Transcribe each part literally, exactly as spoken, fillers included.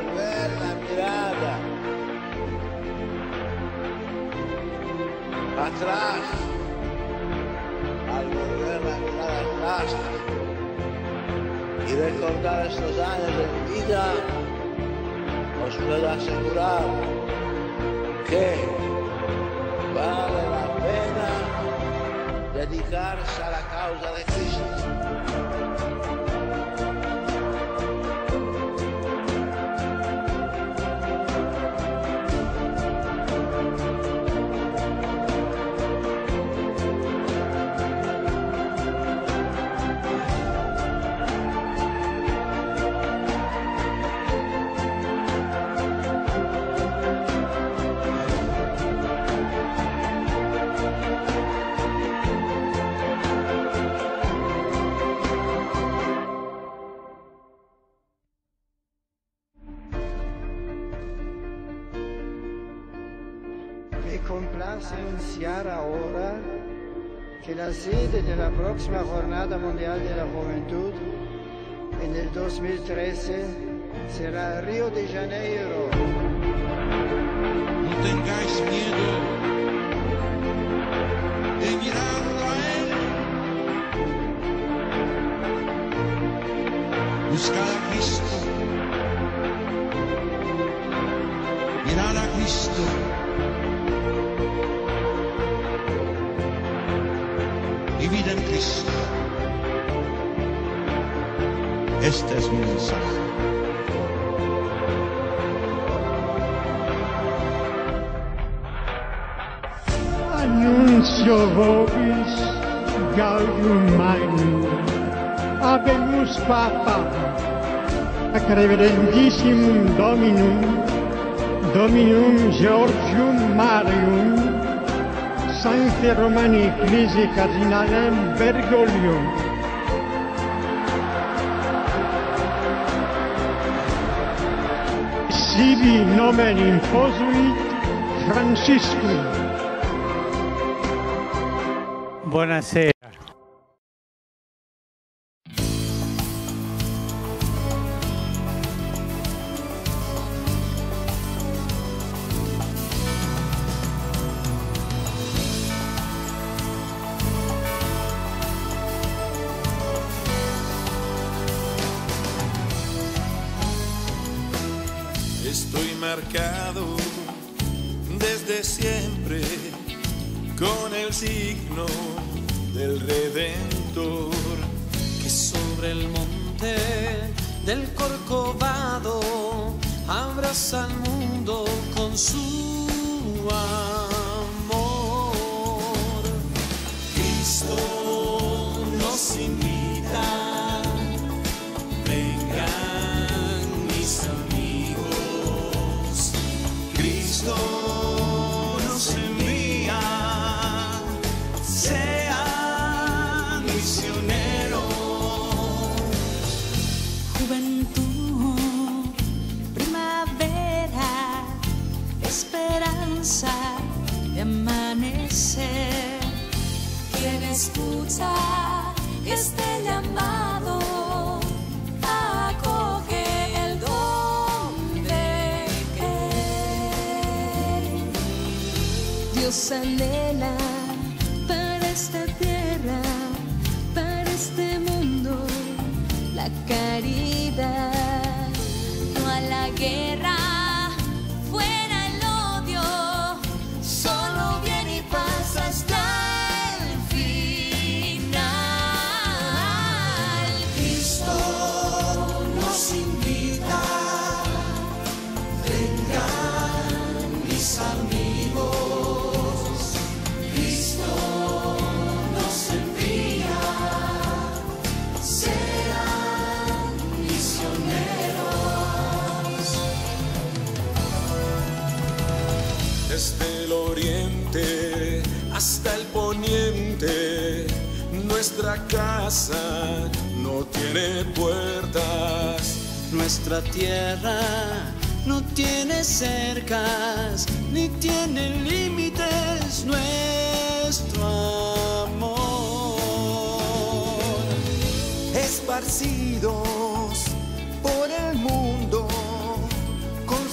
volver la mirada atrás, al volver la mirada atrás y recordar estos años de vida, os puedo asegurar que vale la pena dedicarse a la causa de Cristo. Me complace anunciar ahora que la sede de la próxima Jornada Mundial de la Juventud en el dos mil trece será Río de Janeiro. No tengáis miedo de mirarlo a Él. Buscad a Cristo. Mirad a Cristo. Vivid en Cristo. Este es mi mensaje. Annuncio vobis gaudium magnum, habemus Papa, ac reverendissimum Dominum, Dominum Georgium Marium, Sancti Romani Ecclesiae Cardinalem Bergoglio. Sibi nomen imposuit Franciscum. Buonasera. Estoy marcado desde siempre con el signo del Redentor que sobre el monte del Corcovado abraza al mundo con su amor. Cristo nos invita, vengan mis amigos. Cristo nos envía, sean misioneros. Juventud, primavera, esperanza de amanecer. Quien escucha este llamado, acoge el don de creer. Dios anhela para esta tierra, para este mundo, la caridad, no a la guerra, fuera el odio, solo bien y paz hasta el final. Cristo nos invita, vengan mis amigos. Cristo nos envía, sean misioneros. Desde el oriente hasta el poniente, nuestra casa no tiene puertas. Nuestra tierra no tiene cercas, ni tiene límites nuestro amor. Esparcidos por el mundo,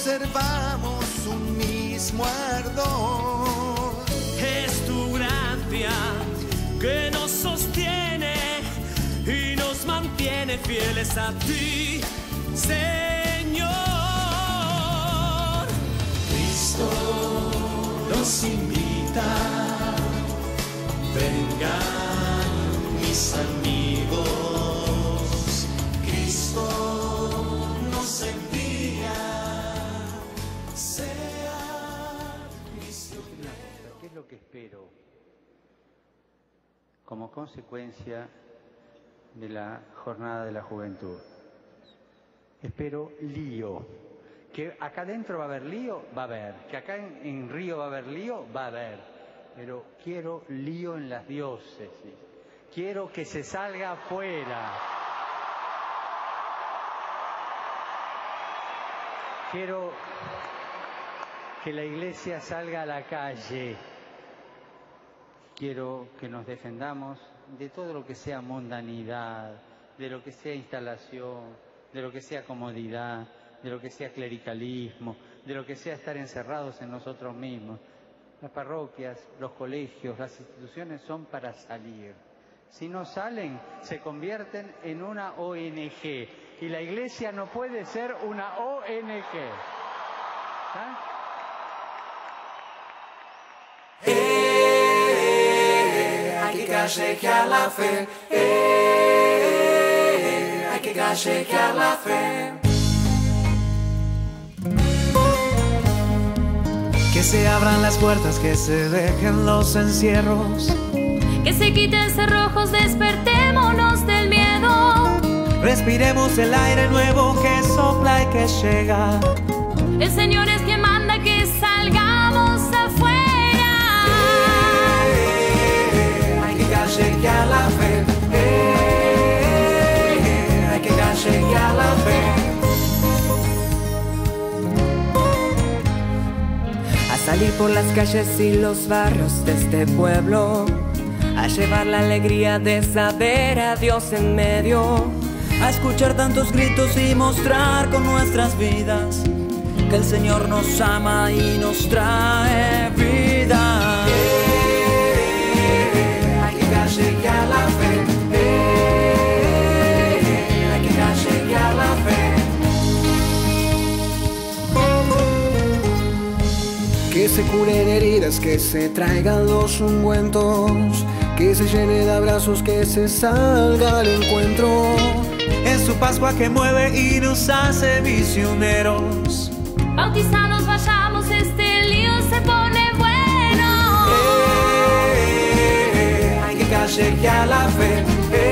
conservamos un mismo ardor. Es tu gracia que nos sostiene y nos mantiene fieles a ti, Señor. Cristo nos invita, vengan mis amigos. Cristo nos envía, sea misionero. ¿Qué es lo que espero como consecuencia de la jornada de la juventud? Espero lío. Que acá adentro va a haber lío, va a haber. Que acá en, en Río va a haber lío, va a haber. Pero quiero lío en las diócesis. Quiero que se salga afuera. Quiero que la iglesia salga a la calle. Quiero que nos defendamos de todo lo que sea mundanidad, de lo que sea instalación, de lo que sea comodidad, de lo que sea clericalismo, de lo que sea estar encerrados en nosotros mismos. Las parroquias, los colegios, las instituciones son para salir. Si no salen, se convierten en una O N G. Y la iglesia no puede ser una O N G. ¿Ah? Eh, hay que galleguear la fe. Eh, hay que galleguear la fe. Que se abran las puertas, que se dejen los encierros, Que se quiten cerrojos, despertémonos del miedo. respiremos el aire nuevo que sopla y que llega. El Señor es quien manda que salgamos afuera. Eh, hay que galleguear la fe. Eh, hay que galleguear la fe. A salir por las calles y los barrios de este pueblo, a llevar la alegría de saber a Dios en medio, A escuchar tantos gritos y mostrar con nuestras vidas que el Señor nos ama y nos trae vida. Eh, hay que galleguear la fe. Eh, hay que galleguear la fe. Que se curen heridas, que se traigan los ungüentos, que se llene de abrazos, que se salga al encuentro. Es su Pascua que mueve y nos hace misioneros. Bautizados vayamos, este lío se pone bueno. Eh, hay que galleguear la fe.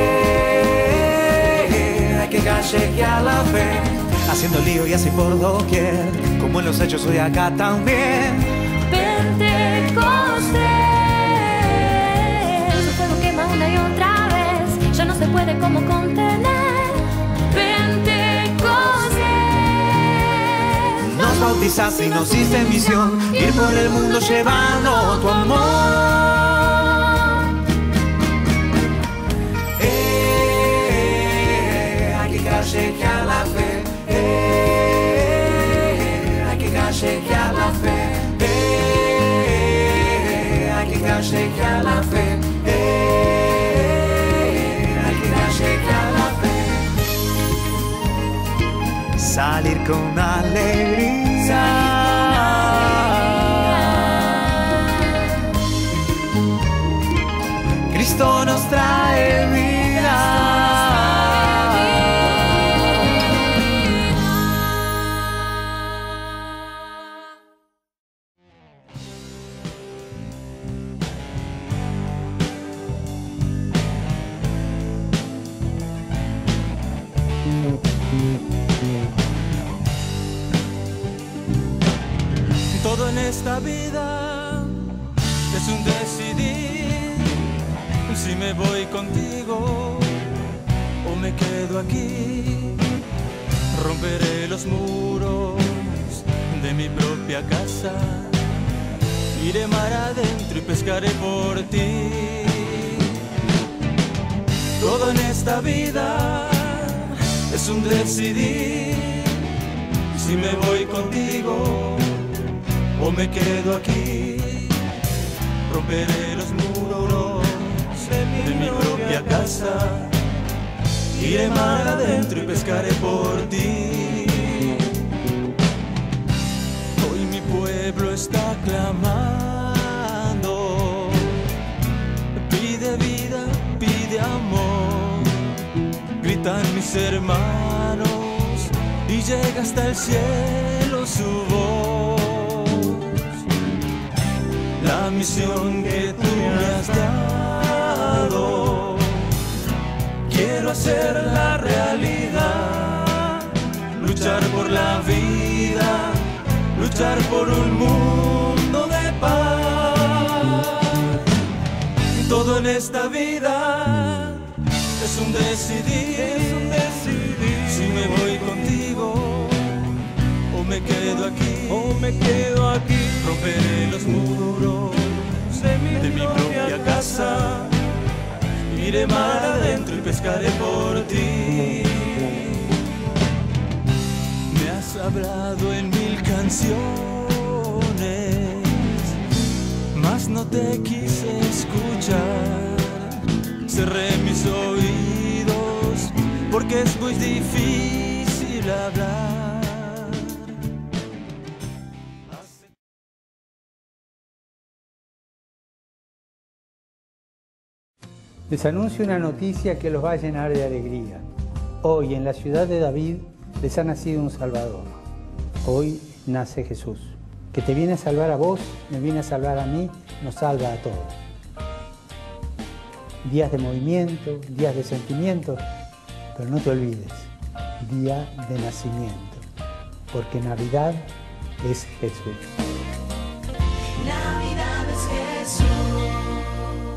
Eh, hay que galleguear la fe. Haciendo lío y así por doquier, como en los hechos hoy acá también. Pentecostés, el fuego quema una y otra vez, ya no se puede como contener. Pentecostés, Nos bautizas y nos hiciste misión, ir por el mundo llevando tu amor. Eh, hay que galleguear la fe. Eh, hay que galleguear la fe. Eh, hay que galleguear la fe. Eh, hay que galleguear la fe. Salir con alegría. Cristo nos trae vida. Todo en esta vida es un decidir, si me voy contigo o me quedo aquí. Romperé los muros de mi propia casa, iré mar adentro y pescaré por ti. Todo en esta vida es un decidir, si me voy contigo o me quedo aquí. Romperé los muros de mi propia casa, iré mar adentro y pescaré por ti. Hoy mi pueblo está clamando, pide vida, pide amor, gritan mis hermanos y llega hasta el cielo su voz. La misión que tú me has dado, quiero hacerla realidad, luchar por la vida, luchar por un mundo de paz. Todo en esta vida es un decidir, es un decidir. Si me voy contigo o me quedo aquí, o me quedo aquí. Romperé los muros de mi, de mi propia casa, iré mar adentro y pescaré por ti. Me has hablado en mil canciones, mas no te quise escuchar. Cerré mis oídos porque es muy difícil hablar. Les anuncio una noticia que los va a llenar de alegría. Hoy en la ciudad de David les ha nacido un Salvador. Hoy nace Jesús, que te viene a salvar a vos, me viene a salvar a mí, nos salva a todos. Días de movimiento, días de sentimiento, pero no te olvides, día de nacimiento, porque Navidad es Jesús. Navidad es Jesús.